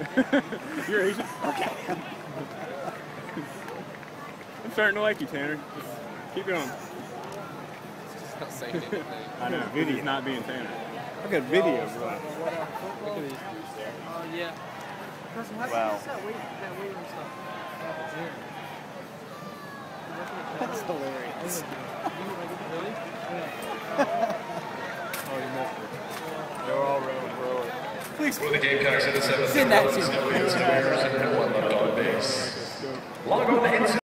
You're Asian? Okay. I'm starting to like you, Tanner. Keep going. Just not saying anything. I know, video's not being Tanner. Look at video, bro. Look at these. Yeah. Wow. That's hilarious. Really? Oh, you missed it. They're all rolling forward. For the Gamecocks in the 7th, Send that to no hits, no errors, and no one left on base. Log on to